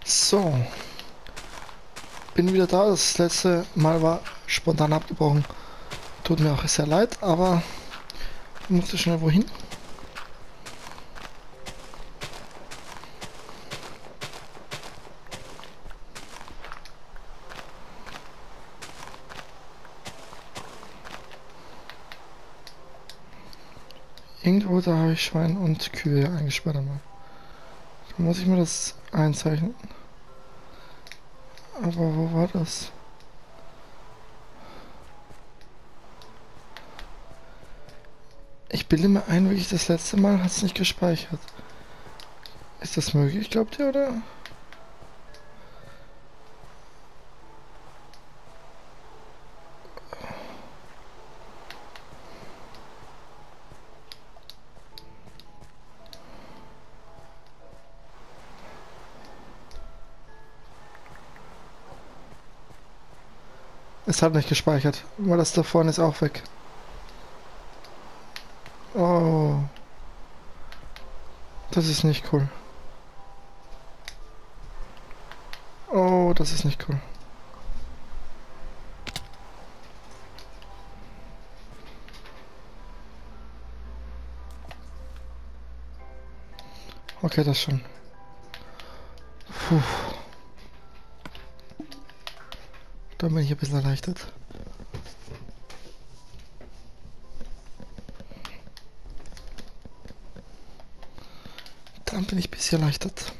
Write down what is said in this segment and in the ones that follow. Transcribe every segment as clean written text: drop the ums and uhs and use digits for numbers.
So, bin wieder da. Das letzte Mal war spontan abgebrochen. Tut mir auch sehr leid, aber ich musste schnell wohin. Irgendwo da habe ich Schwein und Kühe eingesperrt einmal. Da muss ich mir das einzeichnen. Aber wo war das? Ich bilde mir ein, wirklich das letzte Mal hat es nicht gespeichert. Ist das möglich, glaubt ihr, oder? Es hat nicht gespeichert, weil das da vorne ist auch weg. Oh, das ist nicht cool. Oh, das ist nicht cool. Okay, das schon. Puh, da bin ich ein bisschen erleichtert. Dann bin ich ein bisschen erleichtert.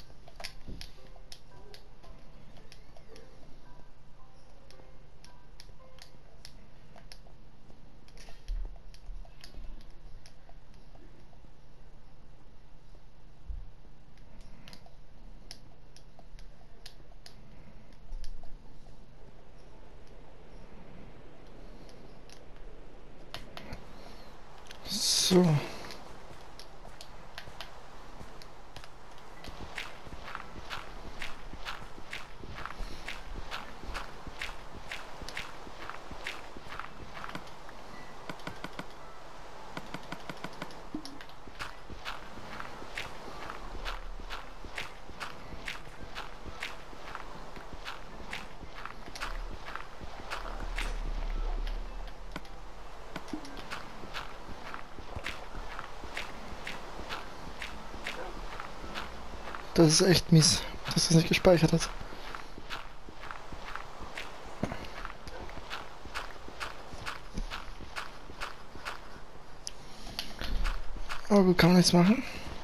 So. Das ist echt mies, dass das nicht gespeichert hat. Aber gut, kann man nichts machen.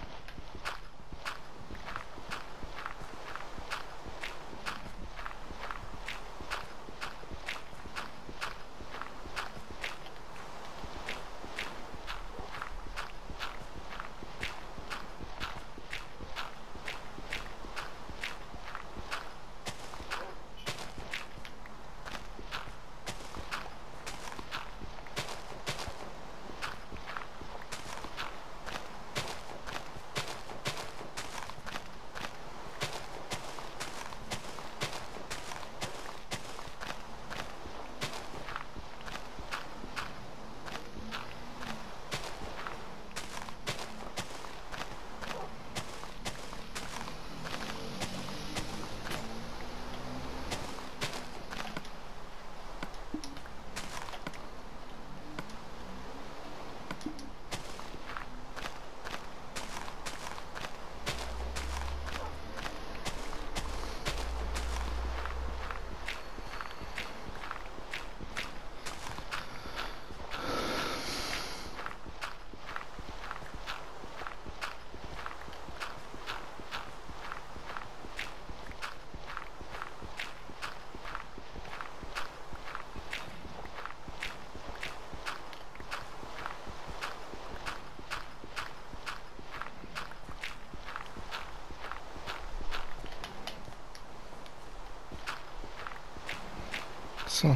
So.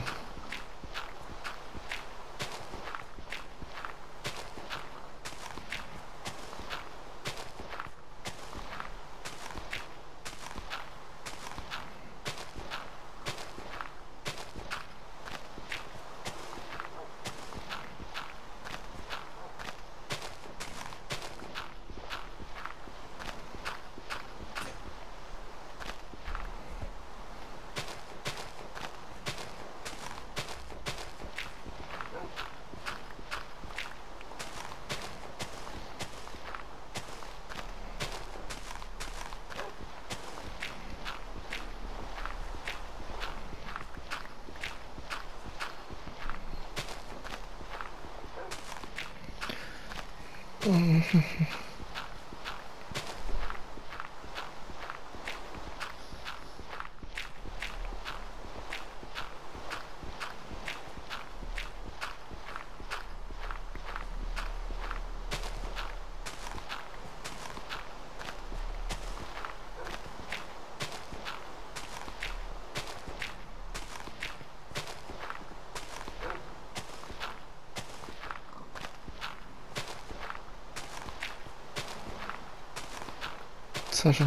Sehr schön.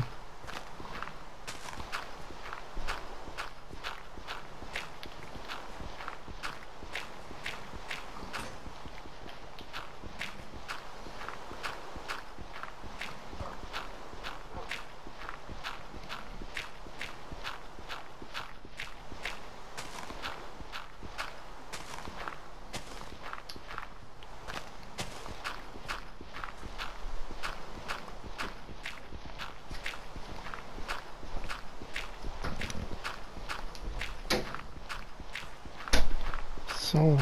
So.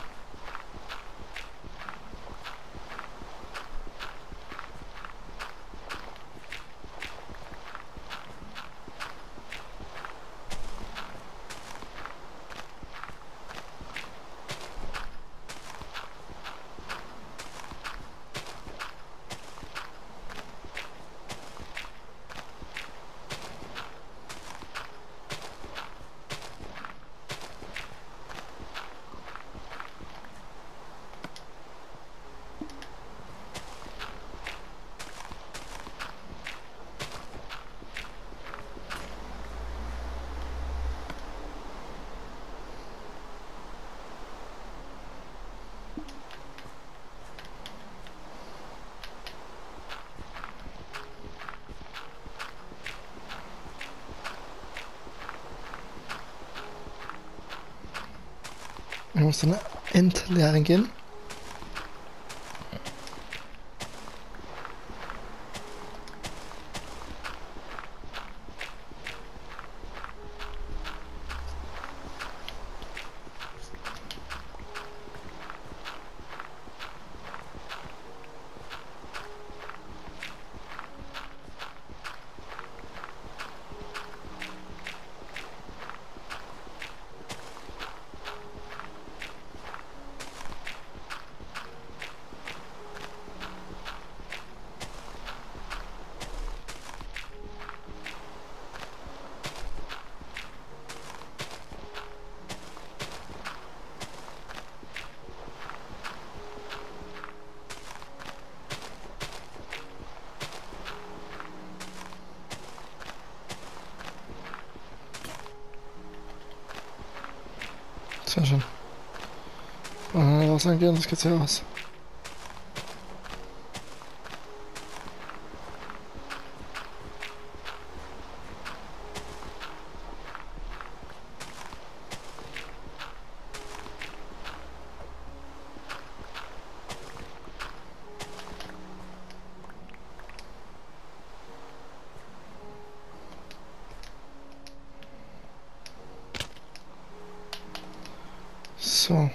Ich muss dann entleeren gehen. Sehr schön. Was angehen, das geht's ja aus. So.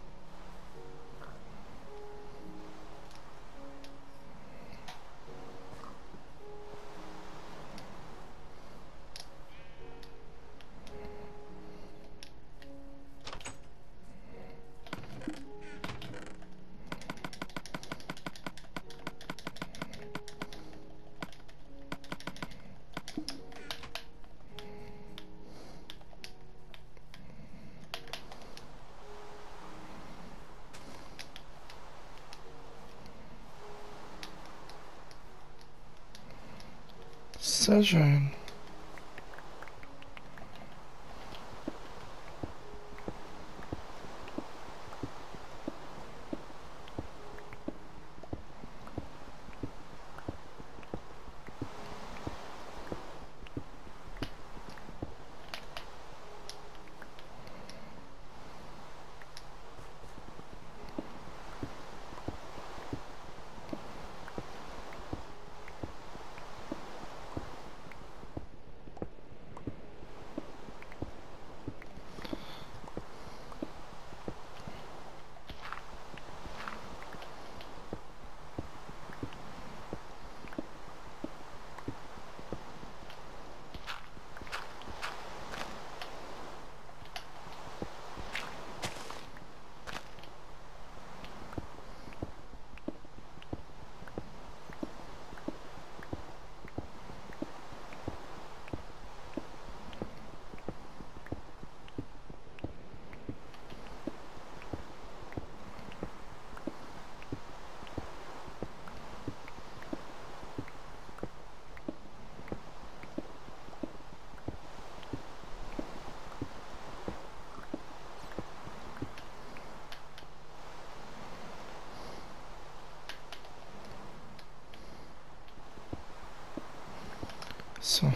Sehr schön. So.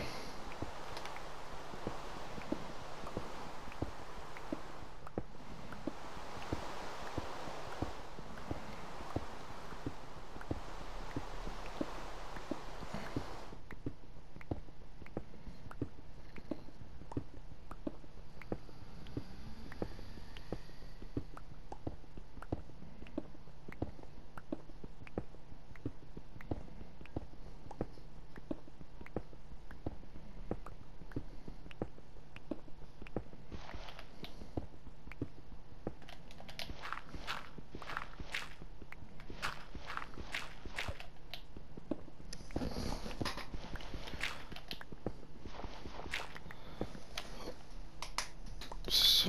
So.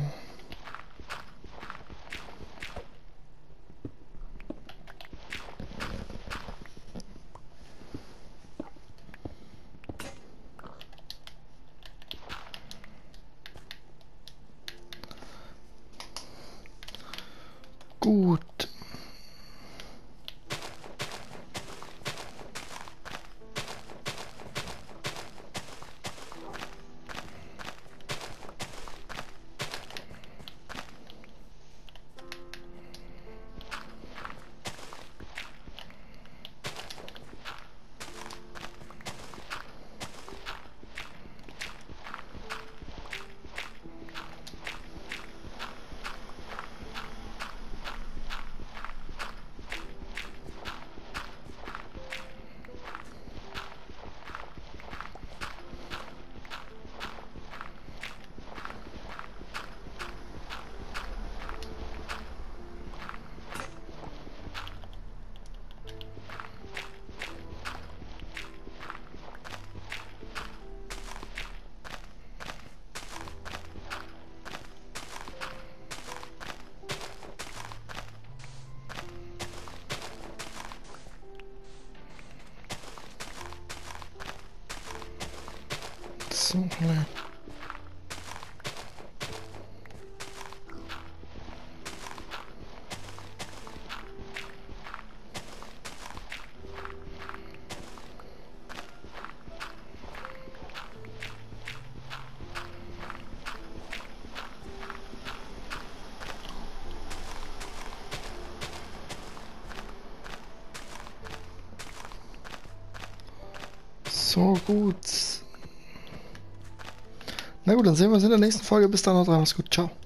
Gut. So, ne. So gut. Na gut, dann sehen wir uns in der nächsten Folge. Bis dann, haut rein, mach's gut. Ciao.